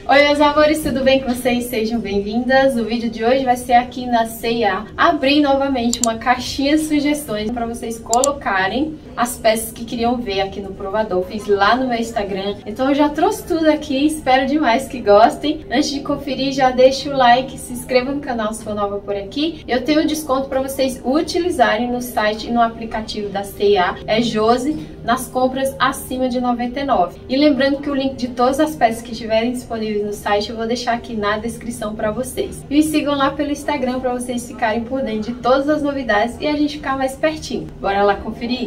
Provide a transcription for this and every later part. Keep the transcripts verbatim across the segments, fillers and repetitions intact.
Oi meus amores, tudo bem com vocês? Sejam bem-vindas. O vídeo de hoje vai ser aqui na C e A. Abri novamente uma caixinha de sugestões para vocês colocarem as peças que queriam ver aqui no provador. Fiz lá no meu Instagram, então eu já trouxe tudo aqui, espero demais que gostem. Antes de conferir, já deixa o like, se inscreva no canal se for nova por aqui. Eu tenho um desconto para vocês utilizarem no site e no aplicativo da C e A, é Josi, nas compras acima de noventa e nove reais. E lembrando que o link de todas as peças que estiverem disponíveis no site eu vou deixar aqui na descrição para vocês. E me sigam lá pelo Instagram para vocês ficarem por dentro de todas as novidades e a gente ficar mais pertinho. Bora lá conferir?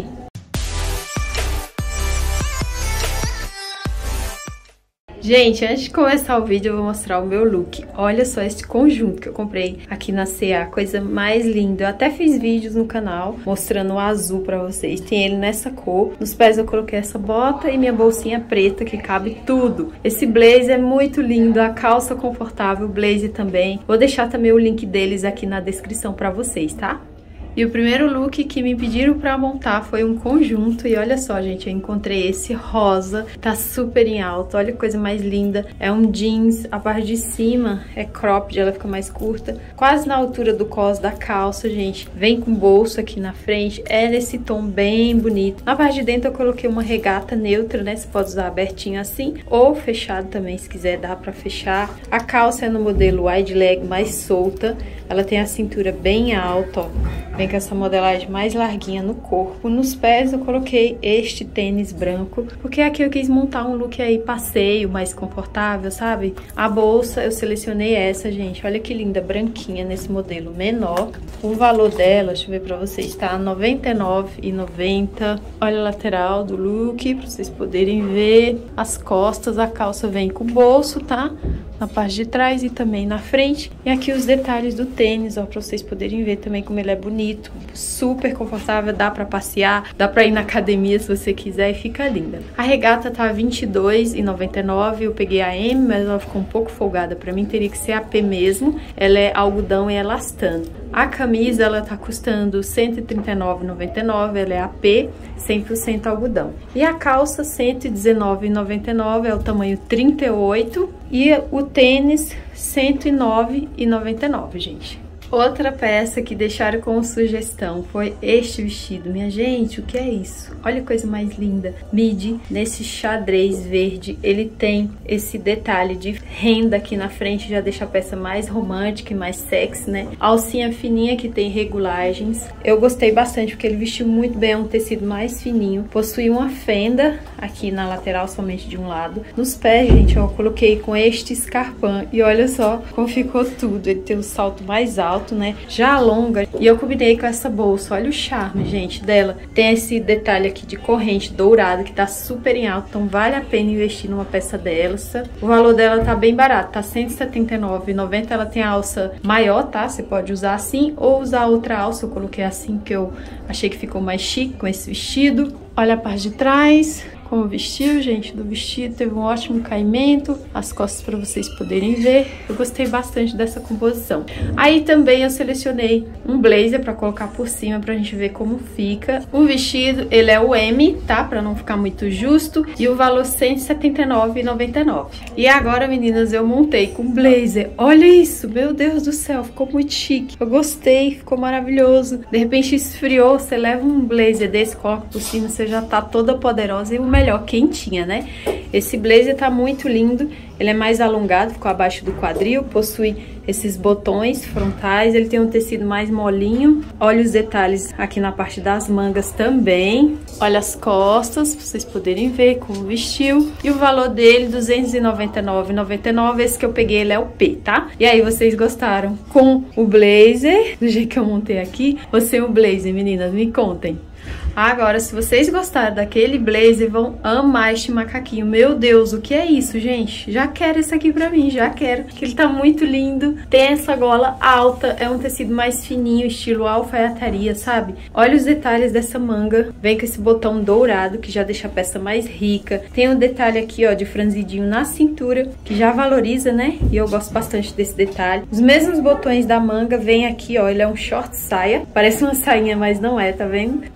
Gente, antes de começar o vídeo eu vou mostrar o meu look. Olha só esse conjunto que eu comprei aqui na C e A, coisa mais linda. Eu até fiz vídeos no canal mostrando o azul pra vocês. Tem ele nessa cor. Nos pés eu coloquei essa bota e minha bolsinha preta que cabe tudo. Esse blazer é muito lindo, a calça confortável, o blazer também. Vou deixar também o link deles aqui na descrição pra vocês, tá? E o primeiro look que me pediram pra montar foi um conjunto. E olha só, gente, eu encontrei esse rosa. Tá super em alta, olha que coisa mais linda. É um jeans, a parte de cima é cropped, ela fica mais curta. Quase na altura do cos da calça, gente. Vem com bolso aqui na frente, é nesse tom bem bonito. Na parte de dentro eu coloquei uma regata neutra, né? Você pode usar abertinho assim, ou fechado também, se quiser dá pra fechar. A calça é no modelo wide leg, mais solta. Ela tem a cintura bem alta, ó. Vem com essa modelagem mais larguinha no corpo. Nos pés eu coloquei este tênis branco, porque aqui eu quis montar um look aí passeio, mais confortável, sabe? A bolsa eu selecionei essa, gente. Olha que linda, branquinha, nesse modelo menor. O valor dela, deixa eu ver pra vocês, tá noventa e nove reais e noventa centavos. Olha a lateral do look, pra vocês poderem ver. As costas, a calça vem com bolso, tá? Na parte de trás e também na frente. E aqui os detalhes do tênis, ó, pra vocês poderem ver também como ele é bonito, super confortável, dá pra passear, dá pra ir na academia se você quiser e fica linda. A regata tá vinte e dois reais e noventa e nove centavos, eu peguei a M, mas ela ficou um pouco folgada pra mim, teria que ser a P mesmo. Ela é algodão e elastano. A camisa, ela tá custando cento e trinta e nove reais e noventa e nove centavos, ela é a P, cem por cento algodão. E a calça, cento e dezenove reais e noventa e nove centavos, é o tamanho trinta e oito, e o tênis, cento e nove reais e noventa e nove centavos, gente. Outra peça que deixaram como sugestão foi este vestido. Minha gente, o que é isso? Olha que coisa mais linda. Midi, nesse xadrez verde. Ele tem esse detalhe de renda aqui na frente, já deixa a peça mais romântica e mais sexy, né? Alcinha fininha que tem regulagens. Eu gostei bastante porque ele vestiu muito bem, é um tecido mais fininho. Possui uma fenda aqui na lateral, somente de um lado. Nos pés, gente, eu coloquei com este escarpão. E olha só como ficou tudo. Ele tem um salto mais alto, né? Já longa. E eu combinei com essa bolsa. Olha o charme, gente, dela. Tem esse detalhe aqui de corrente dourada que tá super em alto. Então vale a pena investir numa peça dessa. O valor dela tá bem barato. Tá cento e setenta e nove reais e noventa centavos. Ela tem a alça maior, tá? Você pode usar assim ou usar outra alça. Eu coloquei assim porque eu achei que ficou mais chique com esse vestido. Olha a parte de trás. Como vestiu, gente, do vestido, teve um ótimo caimento, as costas para vocês poderem ver. Eu gostei bastante dessa composição. Aí também eu selecionei um blazer para colocar por cima pra gente ver como fica. O vestido, ele é o M, tá? Pra não ficar muito justo. E o valor cento e setenta e nove reais e noventa e nove centavos. E agora, meninas, eu montei com blazer. Olha isso, meu Deus do céu, ficou muito chique. Eu gostei, ficou maravilhoso. De repente esfriou, você leva um blazer desse, coloca por cima, você já tá toda poderosa e o melhor, quentinha, né? Esse blazer tá muito lindo, ele é mais alongado, ficou abaixo do quadril, possui esses botões frontais, ele tem um tecido mais molinho. Olha os detalhes aqui na parte das mangas também. Olha as costas, pra vocês poderem ver como vestiu. E o valor dele, duzentos e noventa e nove reais e noventa e nove centavos. Esse que eu peguei, ele é o P, tá? E aí, vocês gostaram com o blazer, do jeito que eu montei aqui, ou sem o blazer, meninas? Me contem. Agora, se vocês gostaram daquele blazer, vão amar este macaquinho. Meu Deus, o que é isso, gente? Já quero esse aqui pra mim, já quero. Porque ele tá muito lindo. Tem essa gola alta, é um tecido mais fininho, estilo alfaiataria, sabe? Olha os detalhes dessa manga. Vem com esse botão dourado, que já deixa a peça mais rica. Tem um detalhe aqui, ó, de franzidinho na cintura, que já valoriza, né? E eu gosto bastante desse detalhe. Os mesmos botões da manga vem aqui, ó, ele é um short saia. Parece uma sainha, mas não é, tá vendo? Nos pés,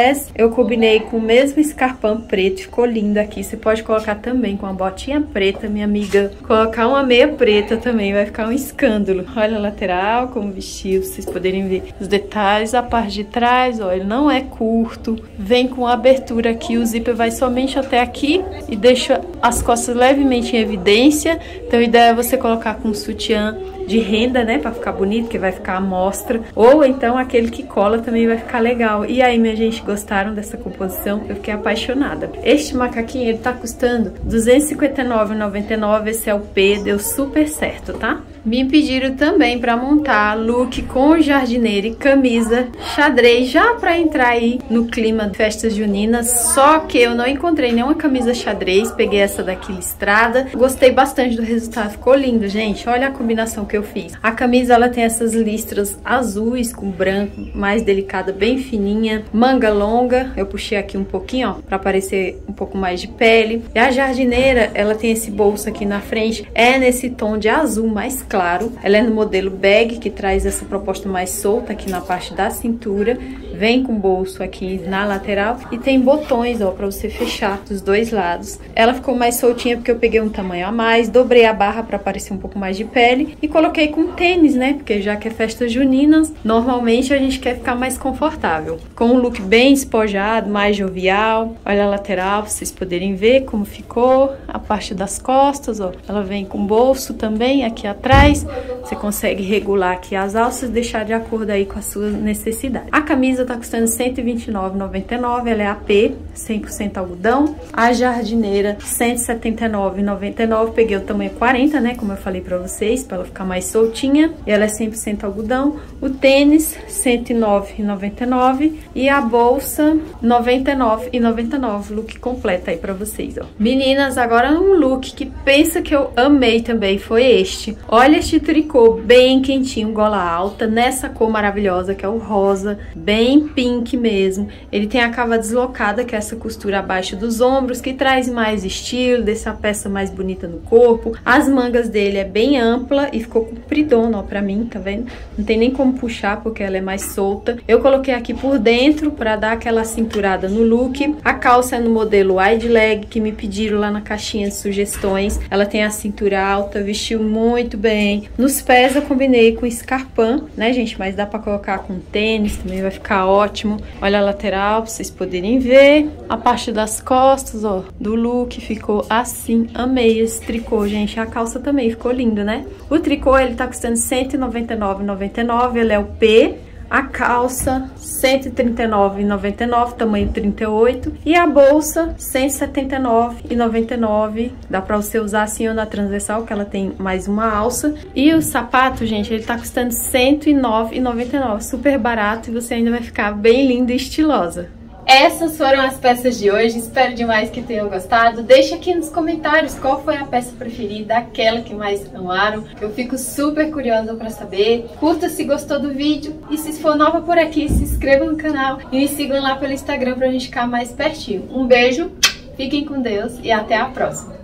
pés eu combinei com o mesmo escarpão preto, ficou lindo aqui. Você pode colocar também com a botinha preta, minha amiga. Colocar uma meia preta também, vai ficar um escândalo. Olha a lateral, como vestiu, pra vocês poderem ver os detalhes. A parte de trás, ó, ele não é curto. Vem com abertura aqui, o zíper vai somente até aqui e deixa as costas levemente em evidência. Então a ideia é você colocar com um sutiã de renda, né, pra ficar bonito, que vai ficar à mostra, ou então aquele que cola também vai ficar legal. E aí, minha gente, gostaram dessa composição? Eu fiquei apaixonada. Este macaquinho, ele tá custando duzentos e cinquenta e nove reais e noventa e nove centavos, esse é o P, deu super certo, tá? Me pediram também para montar look com jardineira e camisa xadrez, já para entrar aí no clima de festas juninas, só que eu não encontrei nenhuma camisa xadrez, peguei essa daqui listrada. Gostei bastante do resultado, ficou lindo, gente. Olha a combinação que eu fiz. A camisa, ela tem essas listras azuis com branco, mais delicada, bem fininha, manga longa, eu puxei aqui um pouquinho, ó, para aparecer um pouco mais de pele. E a jardineira, ela tem esse bolso aqui na frente, é nesse tom de azul mais claro. Ela é no modelo bag, que traz essa proposta mais solta aqui na parte da cintura. Vem com bolso aqui na lateral e tem botões, ó, pra você fechar dos dois lados. Ela ficou mais soltinha porque eu peguei um tamanho a mais, dobrei a barra pra aparecer um pouco mais de pele e coloquei com tênis, né? Porque já que é festas juninas, normalmente a gente quer ficar mais confortável. Com um look bem espojado, mais jovial. Olha a lateral, pra vocês poderem ver como ficou. A parte das costas, ó, ela vem com bolso também aqui atrás. Você consegue regular aqui as alças, deixar de acordo aí com a sua necessidade. A camisa tá custando cento e vinte e nove reais e noventa e nove centavos, ela é A P, cem por cento algodão. A jardineira, cento e setenta e nove reais e noventa e nove centavos, peguei o tamanho quarenta, né, como eu falei pra vocês, pra ela ficar mais soltinha. E ela é cem por cento algodão. O tênis, cento e nove reais e noventa e nove centavos. E a bolsa, noventa e nove reais e noventa e nove centavos. Look completo aí pra vocês, ó. Meninas, agora um look que pensa que eu amei também foi este. Olha este tricô bem quentinho, gola alta, nessa cor maravilhosa que é o rosa, bem pink mesmo. Ele tem a cava deslocada, que é essa costura abaixo dos ombros, que traz mais estilo, deixa a peça mais bonita no corpo. As mangas dele é bem ampla e ficou compridona, ó, pra mim, tá vendo? Não tem nem como puxar, porque ela é mais solta. Eu coloquei aqui por dentro pra dar aquela cinturada no look. A calça é no modelo wide leg, que me pediram lá na caixinha de sugestões. Ela tem a cintura alta, vestiu muito bem. Nos pés eu combinei com escarpão, né, gente? Mas dá pra colocar com tênis, também vai ficar ótimo. Olha a lateral, pra vocês poderem ver. A parte das costas, ó, do look ficou assim. Amei esse tricô, gente. A calça também ficou lindo, né? O tricô, ele tá custando cento e noventa e nove reais e noventa e nove centavos, ele é o P. A calça, cento e trinta e nove reais e noventa e nove centavos, tamanho trinta e oito. E a bolsa, cento e setenta e nove reais e noventa e nove centavos. Dá pra você usar assim ou na transversal, que ela tem mais uma alça. E o sapato, gente, ele tá custando cento e nove reais e noventa e nove centavos. Super barato e você ainda vai ficar bem linda e estilosa. Essas foram as peças de hoje, espero demais que tenham gostado. Deixa aqui nos comentários qual foi a peça preferida, aquela que mais amaram. Eu fico super curiosa pra saber. Curta se gostou do vídeo e se for nova por aqui, se inscreva no canal e me sigam lá pelo Instagram pra gente ficar mais pertinho. Um beijo, fiquem com Deus e até a próxima.